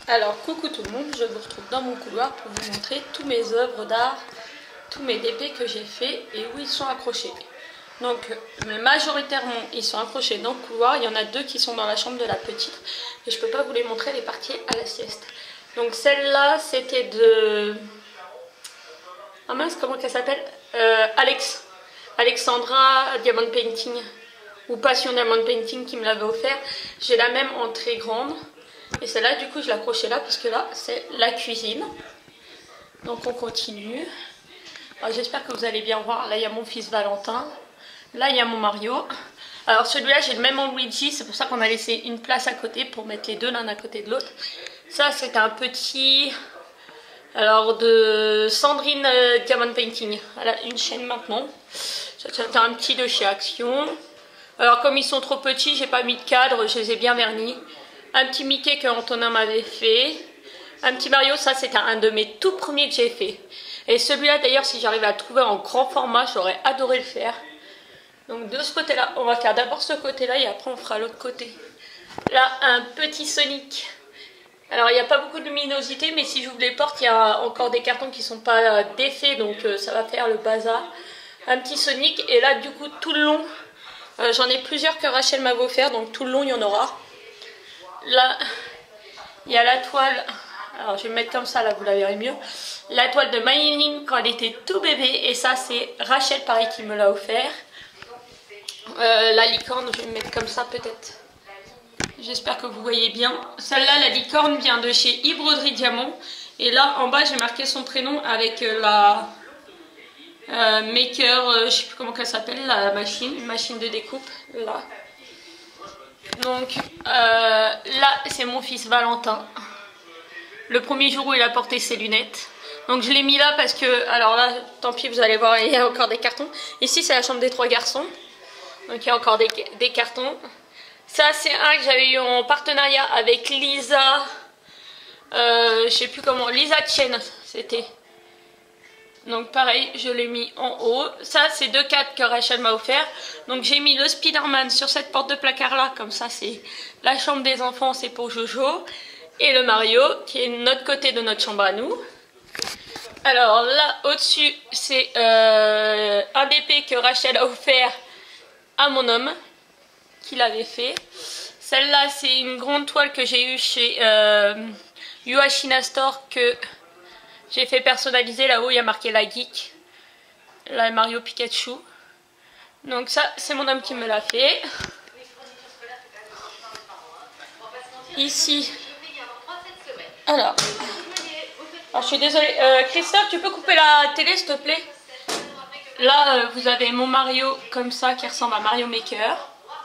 Alors coucou tout le monde, je vous retrouve dans mon couloir pour vous montrer tous mes œuvres d'art, tous mes DP que j'ai fait et où ils sont accrochés. Donc majoritairement ils sont accrochés dans le couloir, il y en a deux qui sont dans la chambre de la petite et je peux pas vous les montrer, les parties à la sieste. Donc celle-là c'était de... Ah mince, comment qu'elle s'appelle, Alexandra Diamond Painting ou Passion Diamond Painting qui me l'avait offert. J'ai la même en très grande. Et celle-là, du coup, je l'accrochais là parce que là, c'est la cuisine. Donc, on continue. J'espère que vous allez bien voir. Là, il y a mon fils Valentin. Là, il y a mon Mario. Alors, celui-là, j'ai le même en Luigi. C'est pour ça qu'on a laissé une place à côté pour mettre les deux l'un à côté de l'autre. Ça, c'est un petit... Alors, de Sandrine Diamond Painting. Elle a une chaîne maintenant. C'est un petit de chez Action. Alors, comme ils sont trop petits, j'ai pas mis de cadre. Je les ai bien vernis. Un petit Mickey que Antonin m'avait fait. Un petit Mario, ça c'était un de mes tout premiers que j'ai fait. Et celui-là d'ailleurs, si j'arrivais à le trouver en grand format, j'aurais adoré le faire. Donc de ce côté-là, on va faire d'abord ce côté-là et après on fera l'autre côté. Là, un petit Sonic. Alors il n'y a pas beaucoup de luminosité, mais si j'ouvre les portes, il y a encore des cartons qui ne sont pas défaits, donc ça va faire le bazar. Un petit Sonic, et là du coup tout le long, j'en ai plusieurs que Rachel m'avait offert, donc tout le long il y en aura. Là, il y a la toile, alors je vais me mettre comme ça, là vous la verrez mieux. La toile de Maïline quand elle était tout bébé, et ça c'est Rachel pareil qui me l'a offert. La licorne, je vais me mettre comme ça peut-être. J'espère que vous voyez bien. Celle-là, la licorne vient de chez Broderie Diamant. Et là, en bas, j'ai marqué son prénom avec la maker, je sais plus comment elle s'appelle, la machine, une machine de découpe, là. Donc là c'est mon fils Valentin, le premier jour où il a porté ses lunettes. Donc je l'ai mis là parce que, alors là tant pis, vous allez voir, il y a encore des cartons. Ici c'est la chambre des trois garçons, donc il y a encore des cartons. Ça c'est un que j'avais eu en partenariat avec Lisa, je sais plus comment, Lisa Chen c'était. Donc pareil, je l'ai mis en haut. Ça, c'est deux cadres que Rachel m'a offert. Donc j'ai mis le Spider-Man sur cette porte de placard là. Comme ça, c'est la chambre des enfants, c'est pour Jojo. Et le Mario, qui est de notre côté de notre chambre à nous. Alors là, au-dessus, c'est un DP que Rachel a offert à mon homme, qu'il avait fait. Celle-là, c'est une grande toile que j'ai eue chez Yuashina Store que... j'ai fait personnaliser, là-haut il y a marqué la geek. Là Mario Pikachu. Donc ça c'est mon homme qui me l'a fait. Ici. Alors je suis désolée. Christophe, tu peux couper la télé s'il te plaît? Là vous avez mon Mario comme ça qui ressemble à Mario Maker.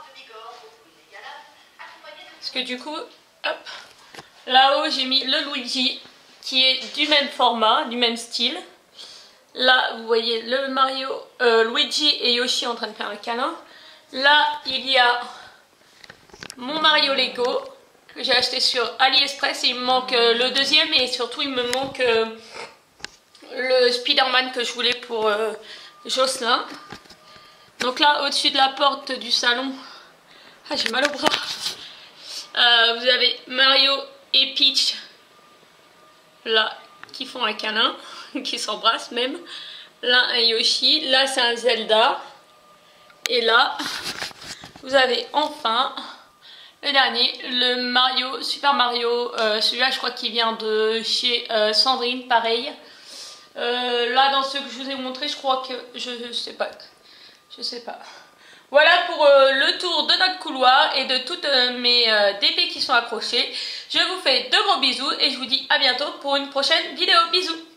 Parce que du coup, hop. Là-haut j'ai mis le Luigi, qui est du même format, du même style. Là, vous voyez le Mario, Luigi et Yoshi en train de faire un câlin. Là, il y a mon Mario Lego que j'ai acheté sur AliExpress. Il me manque le deuxième et surtout il me manque le Spider-Man que je voulais pour Jocelyn. Donc là, au-dessus de la porte du salon, ah j'ai mal au bras. Vous avez Mario et Peach. Là, qui font un câlin, qui s'embrassent même. Là, un Yoshi. Là, c'est un Zelda. Et là, vous avez enfin le dernier, le Mario, Super Mario. Celui-là, je crois qu'il vient de chez Sandrine, pareil. Là, dans ceux que je vous ai montré, je crois que... Je sais pas. Je sais pas. Voilà pour le tour de notre couloir et de toutes mes DP qui sont accrochés. Je vous fais de gros bisous et je vous dis à bientôt pour une prochaine vidéo. Bisous!